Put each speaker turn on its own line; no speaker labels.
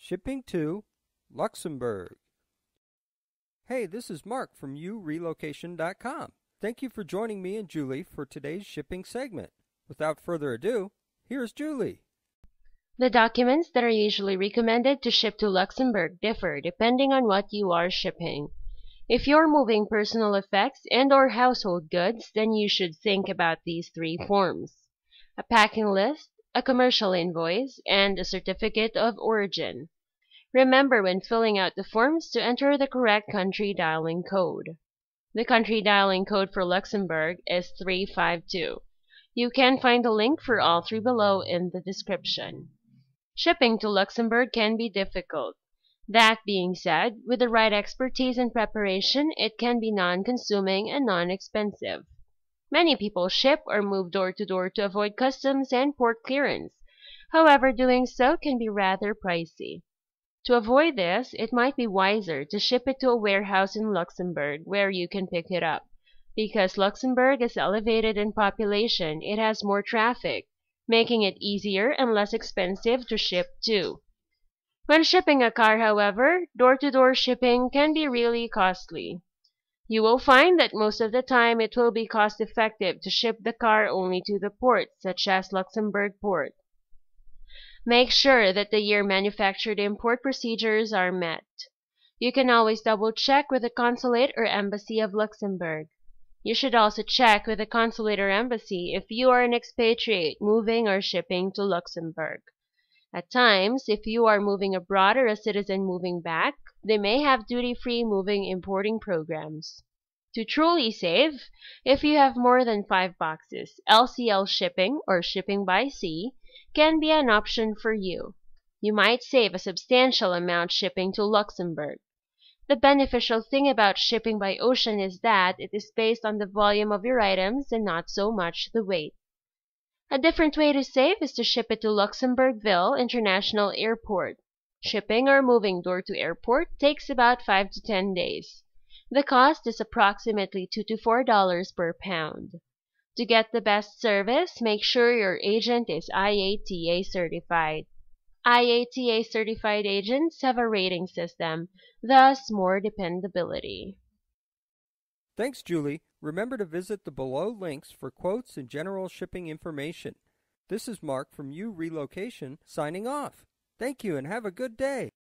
Shipping to Luxembourg. Hey, this is Mark from urelocation.com. Thank you for joining me and Julie for today's shipping segment. Without further ado, here's Julie.
The documents that are usually recommended to ship to Luxembourg differ depending on what you are shipping. If you're moving personal effects and/or household goods, then you should think about these three forms: a packing list, a commercial invoice, and a certificate of origin. Remember when filling out the forms to enter the correct country dialing code. The country dialing code for Luxembourg is 352. You can find a link for all three below in the description. Shipping to Luxembourg can be difficult. That being said, with the right expertise and preparation, it can be non-consuming and non-expensive. Many people ship or move door to door to avoid customs and port clearance. However, doing so can be rather pricey. To avoid this, it might be wiser to ship it to a warehouse in Luxembourg where you can pick it up. Because Luxembourg is elevated in population, it has more traffic, making it easier and less expensive to ship to. When shipping a car, however, door-to-door shipping can be really costly. You will find that most of the time it will be cost-effective to ship the car only to the port, such as Luxembourg Port. Make sure that the year manufactured import procedures are met. You can always double-check with the consulate or embassy of Luxembourg. You should also check with the consulate or embassy if you are an expatriate moving or shipping to Luxembourg. At times, if you are moving abroad or a citizen moving back, they may have duty-free moving-importing programs. To truly save, if you have more than 5 boxes, LCL shipping or shipping by sea can be an option for you. You might save a substantial amount shipping to Luxembourg. The beneficial thing about shipping by ocean is that it is based on the volume of your items and not so much the weight. A different way to save is to ship it to Luxembourgville International Airport. Shipping or moving door to airport takes about 5 to 10 days. The cost is approximately $2 to $4 per pound. To get the best service, make sure your agent is IATA certified. IATA certified agents have a rating system, thus more dependability.
Thanks, Julie. Remember to visit the below links for quotes and general shipping information. This is Mark from uRelocation signing off. Thank you and have a good day.